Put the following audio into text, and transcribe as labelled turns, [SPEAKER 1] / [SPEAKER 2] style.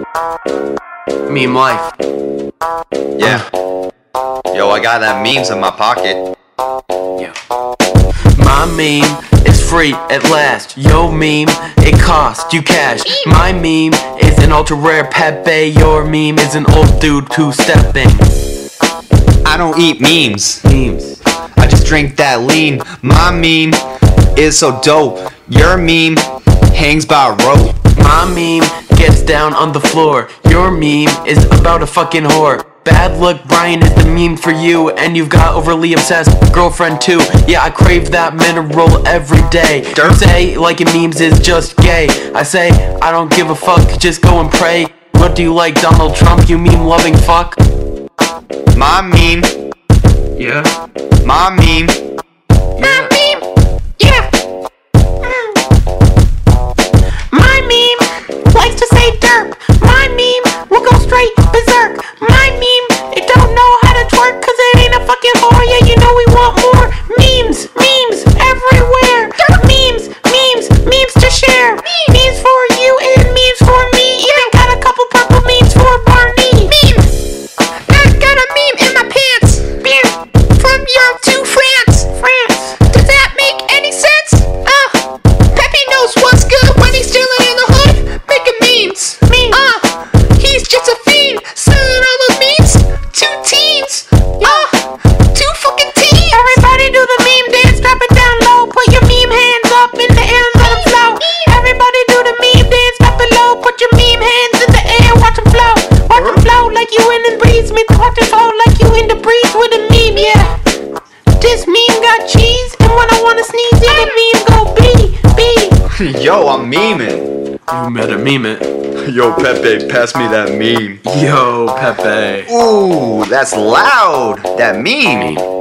[SPEAKER 1] Meme life.
[SPEAKER 2] Yeah. Yo, I got that memes in my pocket.
[SPEAKER 1] Yeah. My meme is free at last. Yo meme, it costs you cash. My meme is an ultra rare Pepe. Your meme is an old dude two-stepping.
[SPEAKER 2] I don't eat memes.
[SPEAKER 1] Memes.
[SPEAKER 2] I just drink that lean. My meme is so dope. Your meme hangs by a rope.
[SPEAKER 1] My meme gets down on the floor. Your meme is about a fucking whore. Bad Luck Brian is the meme for you, and you've got overly obsessed girlfriend too. Yeah, I crave that mineral every day. You say liking memes is just gay. I say I don't give a fuck, just go and pray. What do you like, Donald Trump, you meme loving fuck?
[SPEAKER 2] My meme.
[SPEAKER 1] Yeah.
[SPEAKER 2] My meme.
[SPEAKER 1] My meme. Yeah. My meme likes to say derp. My meme will go straight berserk. My meme, it don't know how to twerk, cause it ain't a fucking whore. Yeah, you know we want more memes. Memes everywhere. Memes, memes, memes to share. Memes for you and memes for me. Even got a couple purple memes for Barney. Memes. I got a meme in my pants. From Europe to France. Does that make any sense? Pepe knows what's good when he's chilling in the hood, making memes. He's just a fiend, selling all those memes to teens. Two fucking teens. Everybody do the meme dance, drop it down low, put your meme hands up in the air and let them flow. Everybody do the meme dance, drop it low, put your meme hands in the air, watch them flow. Watch them flow like you in the breeze, me watch it flow like you in the breeze with a meme, yeah. This meme got cheese, and when I wanna sneeze, yeah, the meme go B.
[SPEAKER 2] Yo, I'm memeing.
[SPEAKER 1] You better meme it.
[SPEAKER 2] Yo, Pepe, pass me that meme.
[SPEAKER 1] Yo, Pepe.
[SPEAKER 2] Ooh, that's loud. That meme.